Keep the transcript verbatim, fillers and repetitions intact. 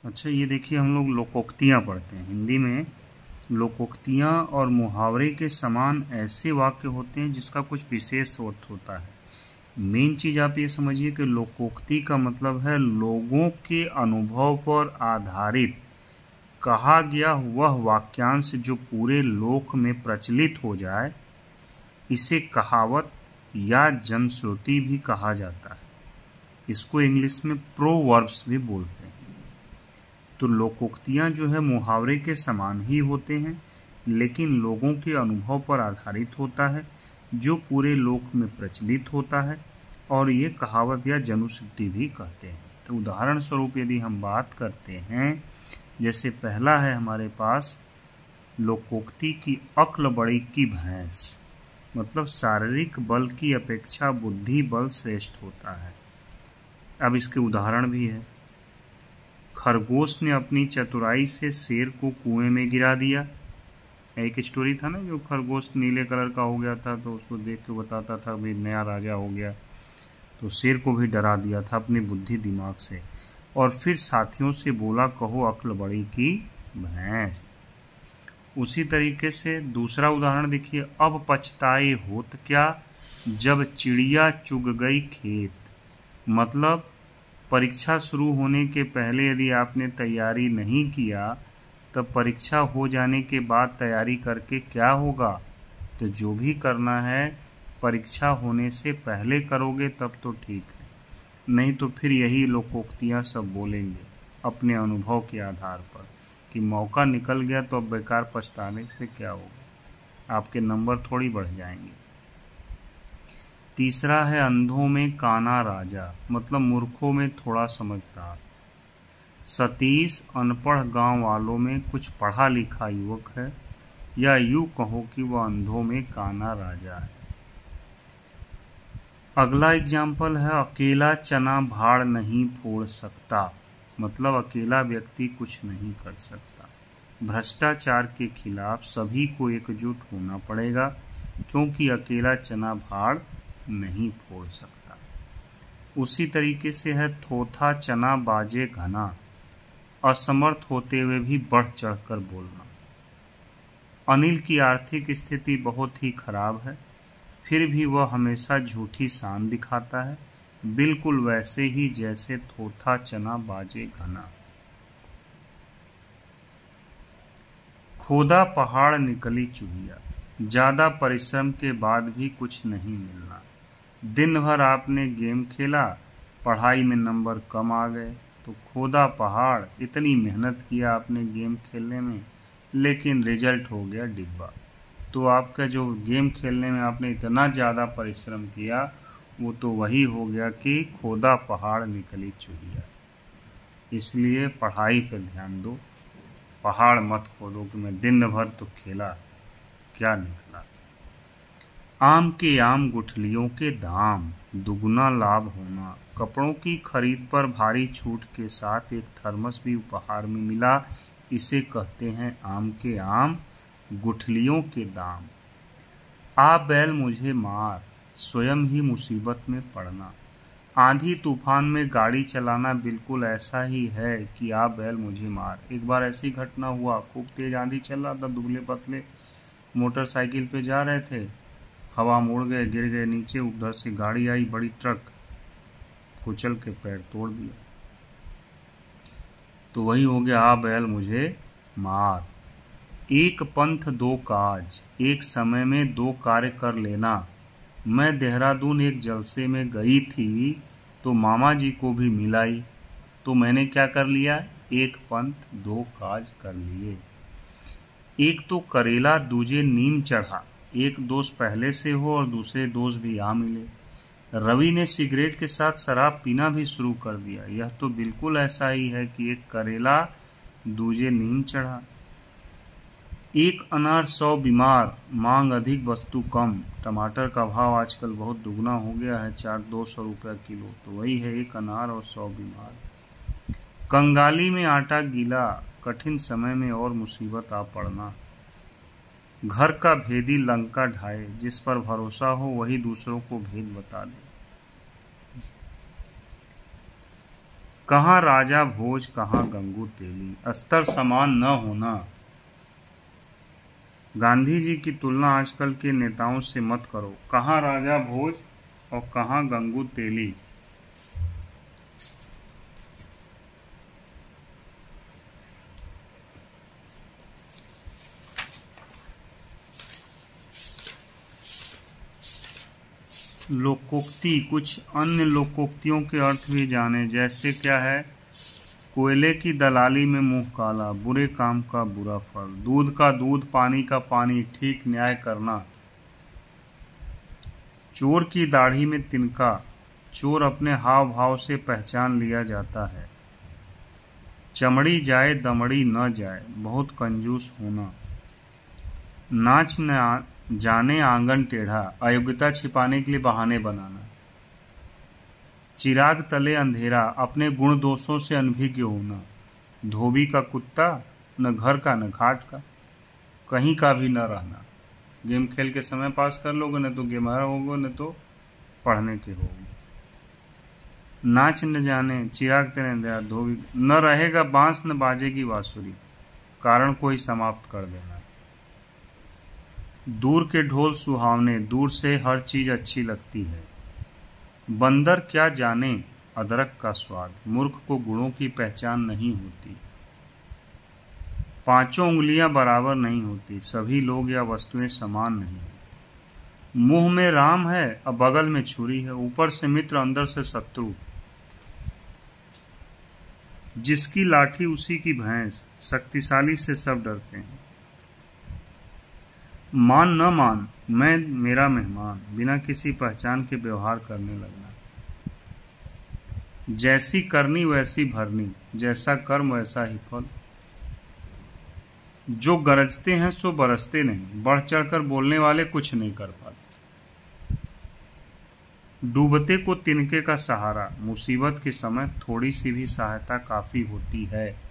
अच्छा, ये देखिए, हम लोग लोकोक्तियाँ पढ़ते हैं हिंदी में। लोकोक्तियाँ और मुहावरे के समान ऐसे वाक्य होते हैं जिसका कुछ विशेष अर्थ होता है। मेन चीज़ आप ये समझिए कि लोकोक्ति का मतलब है लोगों के अनुभव पर आधारित कहा गया वह वाक्यांश जो पूरे लोक में प्रचलित हो जाए। इसे कहावत या जनश्रुति भी कहा जाता है। इसको इंग्लिश में प्रोवर्ब्स भी बोलते हैं। तो लोकोक्तियाँ जो है मुहावरे के समान ही होते हैं, लेकिन लोगों के अनुभव पर आधारित होता है जो पूरे लोक में प्रचलित होता है, और ये कहावत या जनश्रुति भी कहते हैं। तो उदाहरण स्वरूप यदि हम बात करते हैं, जैसे पहला है हमारे पास लोकोक्ति की अक्ल बड़ी की भैंस, मतलब शारीरिक बल की अपेक्षा बुद्धि बल श्रेष्ठ होता है। अब इसके उदाहरण भी है। खरगोश ने अपनी चतुराई से शेर को कुएं में गिरा दिया। एक स्टोरी था ना, जो खरगोश नीले कलर का हो गया था तो उसको देख के बताता था भाई नया राजा हो गया, तो शेर को भी डरा दिया था अपनी बुद्धि दिमाग से। और फिर साथियों से बोला, कहो अक्ल बड़ी की भैंस। उसी तरीके से दूसरा उदाहरण देखिए। अब पछताए होत क्या जब चिड़िया चुग गई खेत, मतलब परीक्षा शुरू होने के पहले यदि आपने तैयारी नहीं किया, तब परीक्षा हो जाने के बाद तैयारी करके क्या होगा। तो जो भी करना है परीक्षा होने से पहले करोगे तब तो ठीक है, नहीं तो फिर यही लोकोक्तियाँ सब बोलेंगे अपने अनुभव के आधार पर कि मौका निकल गया तो अब बेकार पछताने से क्या होगा, आपके नंबर थोड़ी बढ़ जाएंगे। तीसरा है अंधों में काना राजा, मतलब मूर्खों में थोड़ा समझदार। सतीश अनपढ़ गांव वालों में कुछ पढ़ा लिखा युवक है, या यूं कहो कि वह अंधों में काना राजा है। अगला एग्जाम्पल है अकेला चना भाड़ नहीं फोड़ सकता, मतलब अकेला व्यक्ति कुछ नहीं कर सकता। भ्रष्टाचार के खिलाफ सभी को एकजुट होना पड़ेगा, क्योंकि अकेला चना भाड़ नहीं फोड़ सकता। उसी तरीके से है थोथा चना बाजे घना, असमर्थ होते हुए भी बढ़ चढ़कर बोलना। अनिल की आर्थिक स्थिति बहुत ही खराब है, फिर भी वह हमेशा झूठी शान दिखाता है, बिल्कुल वैसे ही जैसे थोथा चना बाजे घना। खोदा पहाड़ निकली चूहिया, ज्यादा परिश्रम के बाद भी कुछ नहीं मिलना। दिन भर आपने गेम खेला, पढ़ाई में नंबर कम आ गए, तो खोदा पहाड़, इतनी मेहनत किया आपने गेम खेलने में, लेकिन रिजल्ट हो गया डिब्बा। तो आपका जो गेम खेलने में आपने इतना ज़्यादा परिश्रम किया, वो तो वही हो गया कि खोदा पहाड़ निकली चूहिया। इसलिए पढ़ाई पर ध्यान दो, पहाड़ मत खोदो कि मैं दिन भर तो खेला, क्या निकला। आम के आम गुठलियों के दाम, दुगुना लाभ होना। कपड़ों की खरीद पर भारी छूट के साथ एक थर्मस भी उपहार में मिला, इसे कहते हैं आम के आम गुठलियों के दाम। आ बैल मुझे मार, स्वयं ही मुसीबत में पड़ना। आंधी तूफान में गाड़ी चलाना बिल्कुल ऐसा ही है कि आ बैल मुझे मार। एक बार ऐसी घटना हुआ, खूब तेज आंधी चल रहा था, दुबले पतले मोटरसाइकिल पे जा रहे थे, हवा मोड़ गए, गिर गए नीचे। उधर से गाड़ी आई, बड़ी ट्रक, कुचल के पैर तोड़ दिया। तो वही हो गया आ बैल मुझे मार। एक पंथ दो काज, एक समय में दो कार्य कर लेना। मैं देहरादून एक जलसे में गई थी तो मामा जी को भी मिलाई, तो मैंने क्या कर लिया, एक पंथ दो काज कर लिए। एक तो करेला दूजे नीम चढ़ा, एक दोस्त पहले से हो और दूसरे दोस्त भी आ मिले। रवि ने सिगरेट के साथ शराब पीना भी शुरू कर दिया। यह तो बिल्कुल ऐसा ही है कि एक करेला दूजे नीम चढ़ा। एक अनार सौ बीमार, मांग अधिक वस्तु कम। टमाटर का भाव आजकल बहुत दुगना हो गया है, चार दो सौ रुपये किलो। तो वही है एक अनार और सौ बीमार। कंगाली में आटा गीला, कठिन समय में और मुसीबत आ पड़ना। घर का भेदी लंका ढाए, जिस पर भरोसा हो वही दूसरों को भेद बता दे। कहाँ राजा भोज कहाँ गंगू तेली, अस्तर समान न होना। गांधी जी की तुलना आजकल के नेताओं से मत करो, कहाँ राजा भोज और कहाँ गंगू तेली। लोकोक्ति, कुछ अन्य लोकोक्तियों के अर्थ भी जाने, जैसे क्या है, कोयले की दलाली में मुंह काला, बुरे काम का बुरा फल, दूध का दूध पानी का पानी, ठीक न्याय करना। चोर की दाढ़ी में तिनका, चोर अपने हाव भाव से पहचान लिया जाता है। चमड़ी जाए दमड़ी न जाए, बहुत कंजूस होना। नाच न जाने आंगन टेढ़ा, अयोग्यता छिपाने के लिए बहाने बनाना। चिराग तले अंधेरा, अपने गुण दोषों से अनभिज्ञ होना। धोबी का कुत्ता, न घर का न घाट का, कहीं का भी न रहना। गेम खेल के समय पास कर लोगे, न तो गेमर होगे न तो पढ़ने के होगे। नाच न जाने, चिराग तले अंधेरा, धोबी न रहेगा बांस न बाजेगी बांसुरी, कारण कोई समाप्त कर देना। दूर के ढोल सुहावने, दूर से हर चीज अच्छी लगती है। बंदर क्या जाने अदरक का स्वाद, मूर्ख को गुणों की पहचान नहीं होती। पांचों उंगलियां बराबर नहीं होती, सभी लोग या वस्तुएं समान नहीं होती। मुंह में राम है और बगल में छुरी है, ऊपर से मित्र अंदर से शत्रु। जिसकी लाठी उसी की भैंस, शक्तिशाली से सब डरते हैं। मान न मान, मैं मेरा मेहमान, बिना किसी पहचान के व्यवहार करने लगना। जैसी करनी वैसी भरनी, जैसा कर्म वैसा ही फल। जो गरजते हैं सो बरसते नहीं, बढ़ चढ़कर बोलने वाले कुछ नहीं कर पाते। डूबते को तिनके का सहारा, मुसीबत के समय थोड़ी सी भी सहायता काफी होती है।